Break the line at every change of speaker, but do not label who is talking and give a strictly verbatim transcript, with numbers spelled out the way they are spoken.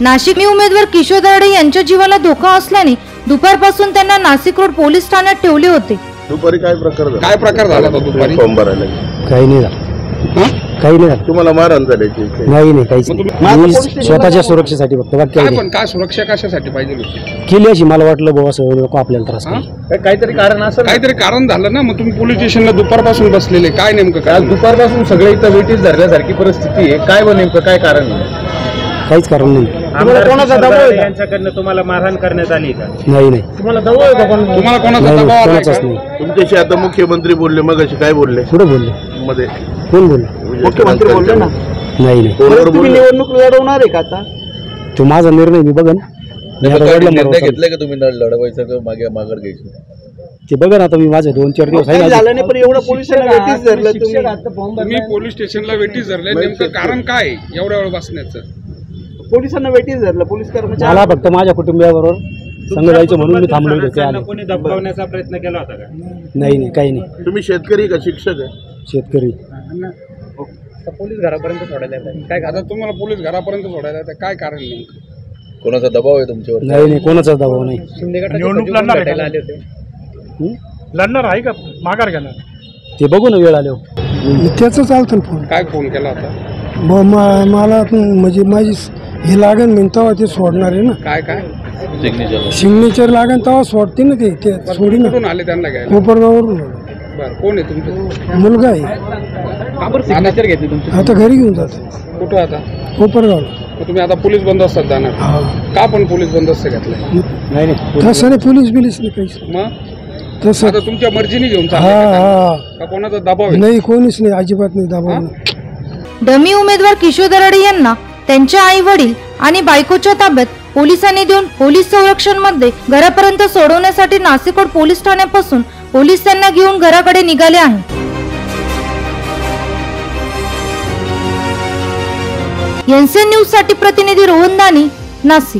नाशिकनी उमेदवार किशोर दराडे यांच्या जीवाला धोका असल्याने दुपारपासून त्यांना नाशिक रोड पोलीस ठाण्यात ठेवले होते।
दुपारी काय प्रकार झाला?
काय प्रकार झाला होता दुपारी?
फॉर्म भरायला
काही नाही झालं, काही नाही झालं।
तुम्हाला मारहाण झाली?
नाही नाही काहीच नाही, स्वतःच्या सुरक्षेसाठी फक्त बाकी काही
काय
नाही।
पण काय सुरक्षा कशासाठी पाहिजे होती?
केली अशी मला वाटलं बाबा सगळे लोक आपल्याला त्रास करतील,
काहीतरी कारण असं
काहीतरी कारण झालं ना। मग तुम्ही पोलीस स्टेशनला दुपारपासून बसलेले, काय नेमकं काय?
दुपारपासून सगळे इथं वेटीस धरल्यासारखी परिस्थिती आहे, काय व नेमकं काय कारण आहे?
काहीच कारण नाही।
कोणाचा दबाव आहे?
यांच्याकडनं तुम्हाला मारहाण करण्यात आली का?
नाही नाही
तुम्हाला दबाव आहे का?
तुम्हाला कोणाचा
नाही,
दबाव आला
कोणाचाच
का?
नाही।
तुमच्याशी आता मुख्यमंत्री बोलले, मग अशी काय बोलले?
कुठे बोलले?
मध्ये
कोण बोलले?
मुख्यमंत्री बोलले ना?
नाही नाही,
फोनवर बोलले.
निवडणूक लढवणार आहे का आता?
तो माझा निर्णय मी बघन। मी आता वडिलांना
निर्णय
भरोसा-
घेतलाय का तुम्ही लढवायचं का मागे माघार घ्यायची?
ते बघा ना आता मी माझे दोन चार दिवस आहे
काही
ना
झालं नाही, पण एवढं पोलिसांना वेटीस धरलं तुम्ही
तुम्ही पोलीस स्टेशनला वेटीस धरले, नेमकं कारण काय आहे एवढ्या वेळ बसण्याचं?
पोलिसांना वेटीस धरलं पोलीस कर्मचारी।
मला फक्त माझ्या कुटुंबियाबरोबर संग जायचं म्हणून मी थांबलो होतो, ते आले।
कोणी दबवण्याचा प्रयत्न केला होता का?
नाही नाही काही नाही,
तुम्ही शेतकरी का शिक्षक आहे?
शेतकरी।
पोलीस घरापर्यंत सोडायला
काय आता तुम्हाला पोलीस घरापर्यंत सोडायला येतं, काय कारण नेमकं?
कोणाचा दबाव आहे तुमच्यावर?
नाही नाही कोणाचाच दबाव नाही।
निवडणूक लढणार आले होते,
हं?
लढणार आहे का माघार घेणार?
ते बघू ना वेळ आल्यावर।
त्याचं चालतं फोन।
काय फोन केला होता?
मला म्हणजे माझी हे लागन म्हणून तेव्हा ते सोडणार आहे ना,
काय काय
सिग्नेचर लागन तेव्हा सोडते ना, ते ते सोडी ना।
कुठून आले त्यांना घ्यायला?
कोपरगाववरून
बरं, कोण आहे तुमचं?
मुलगा आहे,
सिग्नेचर घेतली तुमची?
आता घरी घेऊन जातो
कुठं आता?
कोपरगावला।
मग तुम्ही आता पोलीस बंदोबस्तात जाणार
हा,
का? पण पोलीस बंदोबस्त घेतलाय?
नाही नाही
तसं नाही, पोलीस बिलीस नाही काहीच
मग
तसं।
आता तुमच्या मर्जीने घेऊन
हा
चालले का?
हा
का कोणाचा दबाव आहे?
नाही, कोणीच नाही, अजिबात नाही दबाव नाही।
डमी उमेदवार किशोर दराडे यांना त्यांच्या आई वडील आणि बायकोच्या ताब्यात पोलिसांनी देऊन पोलीस संरक्षण मध्ये घरापर्यंत सोडवण्यासाठी नाशिक रोड पोलीस ठाण्यापासून पोलीस त्यांना घेऊन घराकडे निघाले आहेत। एनसीएन न्यूज साठी प्रतिनिधी रोहन दानी, नाशिक।